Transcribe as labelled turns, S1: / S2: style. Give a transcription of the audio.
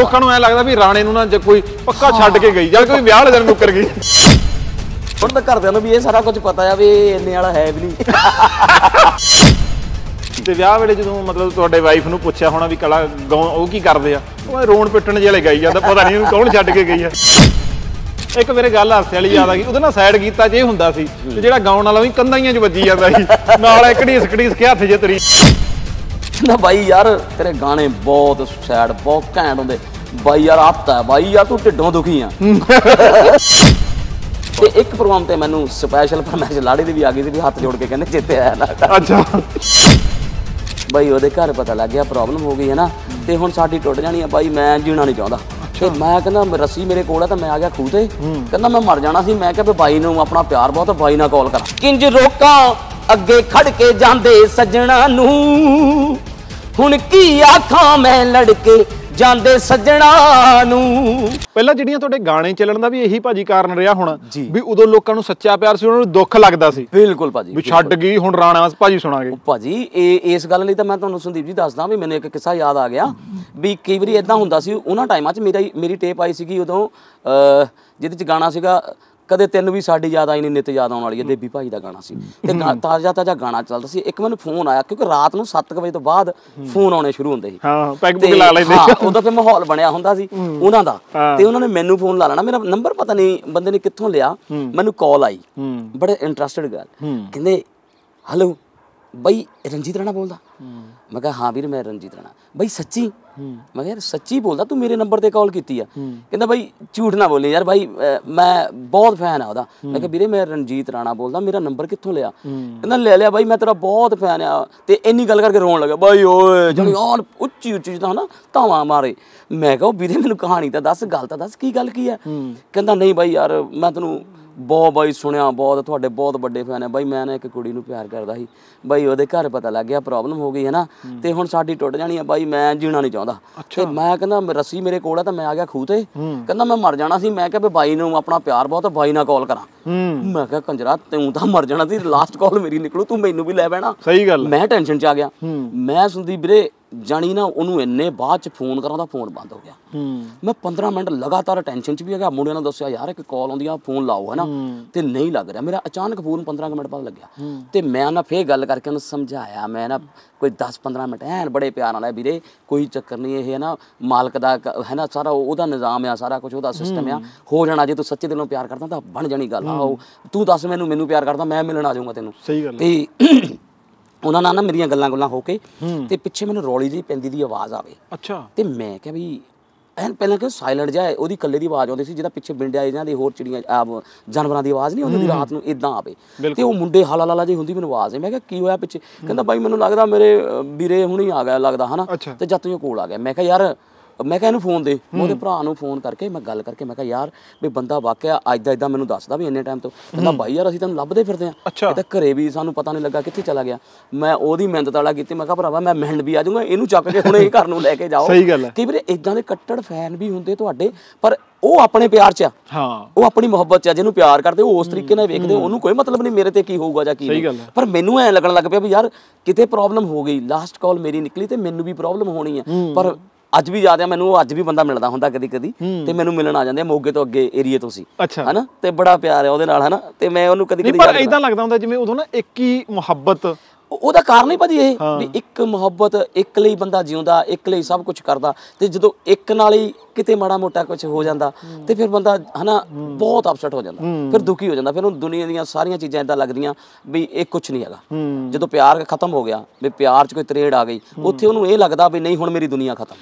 S1: ਲੋਕਾਂ ਨੂੰ ਐ ਲੱਗਦਾ ਵੀ ਰਾਣੇ ਨੂੰ ਨਾ ਜੇ ਕੋਈ ਪੱਕਾ ਛੱਡ ਕੇ ਗਈ ਜਾਂ ਕੋਈ ਵਿਆਹ ਵਾਲੇ ਦਿਨ ਮੁੱਕਰ ਗਈ।
S2: ਹੁਣ ਤਾਂ ਘਰਦਿਆਂ ਨੂੰ ਵੀ ਇਹ ਸਾਰਾ ਕੁਝ ਪਤਾ ਆ ਵੀ ਇੰਨੇ ਵਾਲਾ ਹੈ ਵੀ ਨਹੀਂ।
S1: ਤੇ ਵਿਆਹ ਵੇਲੇ ਜਦੋਂ ਮਤਲਬ ਤੁਹਾਡੇ ਵਾਈਫ ਨੂੰ ਪੁੱਛਿਆ ਹੋਣਾ ਵੀ ਕਲਾ ਉਹ ਕੀ ਕਰਦੇ ਆ, ਉਹ ਰੋਣ ਪਿੱਟਣ ਜਿਹੇ ਗਾਈ ਜਾਂਦਾ, ਪਤਾ ਨਹੀਂ ਕੌਣ ਛੱਡ ਕੇ ਗਈ ਆ। ਇੱਕ ਮੇਰੇ ਗੱਲ ਹਾਸੇ ਵਾਲੀ ਯਾਦ ਆ ਗਈ, ਉਹਦੇ ਨਾਲ ਸਾਈਡ ਕੀਤਾ ਜੇ ਹੁੰਦਾ ਸੀ ਤੇ ਜਿਹੜਾ ਗਾਉਣ ਵਾਲਾ ਵੀ ਕੰਧਾਂ 'ਚ ਵੱਜੀ ਜਾਂਦਾ ਸੀ ਨਾਲ ਇੱਕ ਘੜੀਸ ਕੇ ਹੱਥ 'ਚ ਤਰੀ।
S2: ਕਹਿੰਦਾ ਬਾਈ ਯਾਰ ਤੇਰੇ ਗਾਣੇ ਬਹੁਤ ਸੈਡ ਬਹੁਤ ਘੈਂਟ ਹੁੰਦੇ ਬਾਈ ਯਾਰ, ਆਤਾ ਬਾਈ ਯਾਰ ਤੂੰ ਢਿੱਡੋਂ ਦੁਖੀ ਆ। ਤੇ ਇੱਕ ਪ੍ਰੋਗਰਾਮ ਤੇ ਮੈਨੂੰ ਸਪੈਸ਼ਲ ਫਰਮਾਇਸ਼ ਲਾੜੀ ਦੀ ਵੀ ਆ ਗਈ ਸੀ ਵੀ ਹੱਥ ਜੋੜ ਕੇ ਕਹਿੰਦੇ ਚੇਤੇ ਆਇਆ ਨਾ। ਅੱਛਾ ਬਾਈ ਉਹਦੇ ਘਰ ਪਤਾ ਲੱਗ ਗਿਆ ਪ੍ਰੋਬਲਮ ਹੋ ਗਈ ਹੈ ਨਾ, ਤੇ ਹੁਣ ਸਾਡੀ ਟੁੱਟ ਜਾਣੀ ਆ ਬਾਈ, ਮੈਂ ਜੀਣਾ ਨਹੀਂ ਚਾਹੁੰਦਾ। ਤੇ ਮੈਂ ਕਹਿੰਦਾ ਰੱਸੀ ਮੇਰੇ ਕੋਲ ਆ ਤਾਂ ਮੈਂ ਆ ਗਿਆ ਖੂਹ ਤੇ, ਕਹਿੰਦਾ ਮੈਂ ਮਰ ਜਾਣਾ ਸੀ। ਮੈਂ ਕਿਹਾ ਵੀ ਬਾਈ ਨੂੰ ਆਪਣਾ ਪਿਆਰ ਬਹੁਤ, ਬਾਈ ਨਾਲ ਕਾਲ ਕਰਾਂ। ਕਿੰਜ ਰੋਕਾਂ ਅੱਗੇ ਖੜ ਕੇ ਜਾਂਦੇ ਸੱਜਣਾ ਨੂੰ, ਹੁਣ ਕੀ ਆਖਾਂ ਮੈਂ ਲੜਕੇ ਜਾਂਦੇ ਸੱਜਣਾ ਨੂੰ। ਪਹਿਲਾਂ
S1: ਜਿਹੜੀਆਂ ਤੁਹਾਡੇ ਗਾਣੇ ਚੱਲਣ ਦਾ ਵੀ ਇਹੀ ਭਾਜੀ ਕਾਰਨ ਰਿਹਾ ਹੋਣਾ ਵੀ ਉਦੋਂ ਲੋਕਾਂ ਨੂੰ ਸੱਚਾ ਪਿਆਰ ਸੀ, ਉਹਨਾਂ ਨੂੰ ਦੁੱਖ ਲੱਗਦਾ ਸੀ।
S2: ਬਿਲਕੁਲ ਭਾਜੀ,
S1: ਵੀ ਛੱਡ ਗਈ ਹੁਣ ਰਾਣਾ ਭਾਜੀ ਸੁਣਾਗੇ।
S2: ਭਾਜੀ ਇਸ ਗੱਲ ਲਈ ਤਾਂ ਮੈਂ ਤੁਹਾਨੂੰ ਸੰਦੀਪ ਜੀ ਦੱਸਦਾ ਵੀ ਮੈਨੂੰ ਇੱਕ ਕਿੱਸਾ ਯਾਦ ਆ ਗਿਆ ਵੀ ਕਈ ਵਾਰੀ ਇਦਾਂ ਹੁੰਦਾ ਸੀ ਉਹਨਾਂ ਟਾਈਮਾਂ 'ਚ ਮੇਰੀ ਟੇਪ ਆਈ ਸੀਗੀ ਉਦੋਂ ਜਿਹਦੇ 'ਚ ਗਾਣਾ ਸੀਗਾ ਕਦੇ ਤੈਨੂੰ ਵੀ ਸਾਡੀ ਯਾਦ ਆਈ ਨਹੀਂ ਨਿੱਤ ਯਾਦ ਆਉਣ ਵਾਲੀ ਹੈ, ਦੇਬੀ ਭਾਈ ਦਾ ਗਾਣਾ ਸੀ ਤੇ ਤਾਜ਼ਾ ਗਾਣਾ ਚੱਲਦਾ ਸੀ। ਇੱਕ ਮੈਨੂੰ ਫੋਨ ਆਇਆ ਕਿਉਂਕਿ ਰਾਤ ਨੂੰ 7 ਵਜੇ ਤੋਂ ਬਾਅਦ ਫੋਨ ਆਉਣੇ ਸ਼ੁਰੂ ਹੁੰਦੇ ਸੀ।
S1: ਹਾਂ ਪੈਗ ਪੁਗ ਲਾ ਲੈਂਦੇ।
S2: ਉਦੋਂ ਫਿਰ ਮਾਹੌਲ ਬਣਿਆ ਹੁੰਦਾ ਸੀ ਉਹਨਾਂ ਦਾ, ਤੇ ਉਹਨਾਂ ਨੇ ਮੈਨੂੰ ਫੋਨ ਲਾ ਲੈਣਾ। ਮੇਰਾ ਨੰਬਰ ਪਤਾ ਨਹੀਂ ਬੰਦੇ ਨੇ ਕਿੱਥੋਂ ਲਿਆ, ਮੈਨੂੰ ਕਾਲ ਆਈ, ਬੜੇ ਇੰਟਰਸਟਡ ਗੱਲ, ਕਹਿੰਦੇ ਹੈਲੋ ਬਈ ਰਣਜੀਤ ਰਾਣਾ ਬੋਲਦਾ। ਮੈਂ ਕਿਹਾ ਹਾਂ ਵੀਰ ਮੈਂ ਰਣਜੀਤ ਰਾਣਾ। ਬਈ ਸੱਚੀ? ਮੈਂ ਕਿਹਾ ਯਾਰ ਸੱਚੀ ਬੋਲਦਾ, ਤੂੰ ਮੇਰੇ ਨੰਬਰ ਤੇ ਕਾਲ ਕੀਤੀ ਆ? ਕਹਿੰਦਾ ਬਾਈ ਝੂਠ ਨਾ ਬੋਲੀ ਯਾਰ ਬਾਈ, ਮੈਂ ਬਹੁਤ ਫੈਨ ਆ ਉਹਦਾ। ਮੈਂ ਕਿਹਾ ਵੀਰੇ ਮੈਂ ਰਣਜੀਤ ਰਾਣਾ ਬੋਲਦਾ, ਮੇਰਾ ਨੰਬਰ ਕਿੱਥੋਂ ਲਿਆ? ਕਹਿੰਦਾ ਲੈ ਲਿਆ ਬਾਈ, ਮੈਂ ਤੇਰਾ ਬਹੁਤ ਫੈਨ ਆ। ਤੇ ਇੰਨੀ ਗੱਲ ਕਰਕੇ ਰੋਣ ਲੱਗਾ ਬਾਈ ਓਏ, ਜਾਨੀ ਆਨ ਉੱਚੀ ਜਿੱਦਾਂ ਨਾ ਧਾਵਾਂ ਮਾਰੇ। ਮੈਂ ਕਿਹਾ ਵੀਰੇ ਮੈਨੂੰ ਕਹਾਣੀ ਤਾਂ ਦੱਸ, ਗੱਲ ਤਾਂ ਦੱਸ, ਕੀ ਗੱਲ ਕੀ ਆ? ਕਹਿੰਦਾ ਨਹੀਂ ਬਾਈ ਯਾਰ ਮੈਂ ਤੈਨੂੰ ਬਹੁਤ ਬਾਈ ਸੁਣਿਆ, ਬਹੁਤ ਤੁਹਾਡੇ ਬਹੁਤ ਵੱਡੇ ਫੈਨ ਆ ਬਾਈ। ਮੈਂ ਨਾ ਇੱਕ ਕੁੜੀ ਨੂੰ ਪਿਆਰ ਕਰਦਾ ਸੀ ਬਾਈ, ਉਹਦੇ ਘਰ ਪਤਾ ਲੱਗ ਗਿਆ ਪ੍ਰੋਬਲਮ ਹੋ ਗਈ ਹੈ ਨਾ, ਤੇ ਹੁਣ ਸਾਡੀ ਟੁੱਟ ਜਾਣੀ ਆ ਬਾਈ, ਮੈਂ ਜੀਣਾ ਨਹੀਂ ਚਾਹੁੰਦਾ। ਤੇ ਮੈਂ ਕਹਿੰਦਾ ਰੱਸੀ ਮੇਰੇ ਕੋਲ ਆ ਤਾਂ ਮੈਂ ਆ ਗਿਆ ਖੂਹ ਤੇ, ਕਹਿੰਦਾ ਮੈਂ ਮਰ ਜਾਣਾ ਸੀ। ਮੈਂ ਕਿਹਾ ਵੀ ਬਾਈ ਨੂੰ ਆਪਣਾ ਪਿਆਰ ਬਹੁਤ, ਬਾਈ ਨਾਲ ਕਾਲ ਕਰਾਂ। ਮੈਂ ਕਿਹਾ ਕੰਜਰਾ ਤੂੰ ਤਾਂ ਮਰ ਜਾਣਾ ਸੀ, ਲਾਸਟ ਕਾਲ ਮੇਰੀ ਨਿਕਲੂ, ਤੂੰ ਮੈਨੂੰ ਵੀ ਲੈ ਬਹਿਣਾ। ਸਹੀ ਗੱਲ। ਮੈਂ ਟੈਨਸ਼ਨ 'ਚ ਆ ਗਿਆ। ਮੈਂ ਸੰਦੀਪ ਵੀਰੇ ਜਾਣੀ ਨਾ ਉਹਨੂੰ ਇੰਨੇ ਬਾਅਦ 'ਚ ਫੋਨ ਕਰਾਂ ਉਹਦਾ ਫੋਨ ਬੰਦ ਹੋ ਗਿਆ। ਮੈਂ 15 ਮਿੰਟ ਲਗਾਤਾਰ ਟੈਨਸ਼ਨ 'ਚ ਵੀ ਹੈਗਾ। ਮੁੰਡਿਆਂ ਨੂੰ ਦੱਸਿਆ ਯਾਰ ਇੱਕ ਕਾਲ ਆਉਂਦੀ ਆ ਫੋਨ ਲਾਓ ਹੈ ਨਾ, ਤੇ ਨਹੀਂ ਲੱਗ ਰਿਹਾ ਮੇਰਾ। ਅਚਾਨਕ ਫੋਨ 15 ਮਿੰਟ ਬਾਅਦ ਲੱਗਿਆ, ਤੇ ਮੈਂ ਨਾ ਫੇਰ ਗੱਲ ਕਰਕੇ ਉਹਨੂੰ ਸਮਝਾਇਆ। ਮੈਂ ਨਾ ਕੋਈ 10-15 ਮਿੰਟ ਐਨ ਬੜੇ ਪਿਆਰ ਨਾਲ, ਵੀਰੇ ਕੋਈ ਚੱਕਰ ਨਹੀਂ, ਇਹ ਹੈ ਨਾ ਮਾਲਕ ਦਾ ਹੈ ਨਾ, ਸਾਰਾ ਉਹਦਾ ਨਿਜ਼ਾਮ ਆ, ਸਾਰਾ ਕੁਝ ਉਹਦਾ ਸਿਸਟਮ ਆ, ਹੋ ਜਾਣਾ। ਜੇ ਤੂੰ ਸੱਚੇ ਦਿਲੋਂ ਪਿਆਰ ਕਰਦਾ ਤਾਂ ਬਣ ਜਾਣੀ ਗੱਲ ਆ। ਤੂੰ ਦੱਸ ਮੈਨੂੰ ਪਿਆਰ ਕਰਦਾ, ਮੈਂ ਮਿਲਣ ਆ ਜਾਊਂਗਾ ਤੈਨੂੰ। ਸਹੀ ਗੱਲ। ਤੇ ਉਹਨਾਂ ਨਾਲ ਨਾ ਮੇਰੀਆਂ ਗੱਲਾਂ ਹੋ ਕੇ ਤੇ ਪਿੱਛੇ ਮੈਨੂੰ ਰੌਲੀ ਜਿਹੀ ਪੈਂਦੀ ਦੀ ਆਵਾਜ਼ ਆਵੇ। ਅੱਛਾ। ਤੇ ਮੈਂ ਕਿਹਾ ਵੀ ਐਨ ਪਹਿਲਾਂ ਕਿ ਸਾਇਲੈਂਟ ਜਿਹਾ ਉਹਦੀ ਇਕੱਲੇ ਦੀ ਆਵਾਜ਼ ਆਉਂਦੀ ਸੀ, ਜਿਹਦਾ ਪਿੱਛੇ ਬਿੰਡਿਆ ਇਹਨਾਂ ਦੀ ਹੋਰ ਚਿੜੀਆਂ ਜਾਨਵਰਾਂ ਦੀ ਆਵਾਜ਼ ਨਹੀਂ ਆਉਂਦੀ ਰਾਤ ਨੂੰ, ਇਦਾਂ ਆਵੇ। ਤੇ ਉਹ ਮੁੰਡੇ ਹਾਲਾ ਜਿਹੀ ਹੁੰਦੀ ਮੈਨੂੰ ਆਵਾਜ਼। ਮੈਂ ਕਿਹਾ ਕੀ ਹੋਇਆ ਪਿੱਛੇ? ਕਹਿੰਦਾ ਬਾਈ ਮੈਨੂੰ ਲੱਗਦਾ ਮੇਰੇ ਵੀਰੇ ਹੁਣੀ ਆ ਗਿਆ ਲੱਗਦਾ ਹਨਾ, ਤੇ ਜਦ ਤੂੰ ਕੋਲ ਆ ਗਿਆ। ਮੈਂ ਕਿਹਾ ਯਾਰ, ਮੈਂ ਕਿਹਾ ਇਹਨੂੰ ਫੋਨ ਦੇ। ਉਹਦੇ ਭਰਾ ਨੂੰ ਫੋਨ ਕਰਕੇ ਮੈਂ ਗੱਲ ਕਰਕੇ ਮੈਂ ਕਿਹਾ ਯਾਰ ਵੀ ਬੰਦਾ ਵਾਕਿਆ ਅੱਜ ਦਾ ਇੱਦਾਂ ਮੈਨੂੰ ਦੱਸਦਾ ਵੀ ਇੰਨੇ ਟਾਈਮ ਤੋਂ। ਕਹਿੰਦਾ ਬਾਈ ਯਾਰ ਅਸੀਂ ਤੈਨੂੰ ਲੱਭਦੇ ਫਿਰਦੇ ਹਾਂ, ਇਹ ਤਾਂ ਘਰੇ ਵੀ ਸਾਨੂੰ ਪਤਾ ਨਹੀਂ ਲੱਗਾ ਕਿੱਥੇ ਚਲਾ ਗਿਆ। ਮੈਂ ਉਹਦੀ ਮਿਹਨਤ ਤਾਲਾ ਕੀਤੀ। ਮੈਂ ਕਿਹਾ ਭਰਾਵਾ ਮੈਂ ਮਿਹਨਤ ਵੀ ਆ ਜਾਊਂਗਾ, ਇਹਨੂੰ ਚੱਕ ਕੇ ਹੁਣ ਇਹ ਘਰ ਨੂੰ ਲੈ ਕੇ ਜਾਓ। ਸਹੀ ਗੱਲ ਹੈ। ਕਈ ਵਾਰ ਇੱਦਾਂ ਦੇ ਕੱਟੜ ਫੈਨ ਵੀ ਹੁੰਦੇ ਤੁਹਾਡੇ, ਪਰ ਉਹ ਆਪਣੇ ਪਿਆਰ 'ਚ ਆ, ਉਹ ਆਪਣੀ ਮੁਹੱਬਤ 'ਚ ਆ। ਜਿਹਨੂੰ ਪਿਆਰ ਕਰਦੇ ਉਹ ਉਸ ਤਰੀਕੇ ਨਾਲ ਵੇਖਦੇ, ਉਹਨੂੰ ਕੋਈ ਮਤਲਬ ਨਹੀਂ ਮੇਰੇ ਤੇ ਕੀ ਹੋਊਗਾ ਜਾਂ ਕੀ। ਪਰ ਮੈਨੂੰ ਐਂ ਲੱਗਣ ਲੱਗ ਪਿਆ ਵੀ ਯਾਰ ਕਿਤੇ ਪ੍ਰੋਬਲਮ ਹੋ ਗਈ, ਲਾਸਟ ਕਾਲ ਮੇਰੀ ਨਿਕਲੀ ਤੇ ਮੈਨੂੰ ਵੀ ਪ੍ਰੋਬਲਮ ਹੋਣੀ ਆ। ਪਰ ਅੱਜ ਵੀ ਯਾਦ ਆ ਮੈਨੂੰ, ਅੱਜ ਵੀ ਬੰਦਾ ਮਿਲਦਾ ਹੁੰਦਾ ਕਦੀ ਤੇ ਮੈਨੂੰ ਮਿਲਣ ਆ ਜਾਂਦੇ ਮੋਗੇ ਤੋਂ ਅੱਗੇ ਏਰੀਏ ਤੋਂ ਸੀ ਹਨਾ, ਤੇ ਬੜਾ ਪਿਆਰ ਹੈ ਉਹਦੇ ਨਾਲ ਹਨਾ। ਤੇ ਮੈਂ ਉਹਨੂੰ ਕਦੀ
S1: ਪਰ ਏਦਾਂ ਲੱਗਦਾ ਹੁੰਦਾ ਜਿਵੇਂ ਉਦੋਂ ਨਾ ਇੱਕ ਹੀ ਮੁਹੱਬਤ,
S2: ਉਹਦਾ ਕਾਰਨ ਹੀ ਭਾਜੀ ਇਹ ਵੀ ਇੱਕ ਮੁਹੱਬਤ, ਇੱਕ ਲਈ ਬੰਦਾ ਜਿਉਂਦਾ, ਇੱਕ ਲਈ ਸਭ ਕੁਝ ਕਰਦਾ। ਤੇ ਜਦੋਂ ਇੱਕ ਨਾਲ ਹੀ ਕਿਤੇ ਮਾੜਾ ਮੋਟਾ ਕੁਝ ਹੋ ਜਾਂਦਾ ਤੇ ਫਿਰ ਬੰਦਾ ਹਨਾ ਬਹੁਤ ਅਪਸੈਟ ਹੋ ਜਾਂਦਾ, ਫਿਰ ਦੁਖੀ ਹੋ ਜਾਂਦਾ। ਫਿਰ ਉਹਨੂੰ ਦੁਨੀਆ ਦੀਆਂ ਸਾਰੀਆਂ ਚੀਜ਼ਾਂ ਏਦਾਂ ਲੱਗਦੀਆਂ ਵੀ ਇਹ ਕੁਝ ਨਹੀਂ ਹੈਗਾ। ਜਦੋਂ ਪਿਆਰ ਖਤਮ ਹੋ ਗਿਆ, ਵੀ ਪਿਆਰ 'ਚ ਕੋਈ ਤਰੇੜ ਆ ਗਈ, ਉੱਥੇ ਉਹਨੂੰ ਇਹ ਲੱਗਦਾ ਵੀ ਨਹੀਂ ਹੁਣ ਮੇਰੀ ਦੁਨੀਆ ਖਤਮ।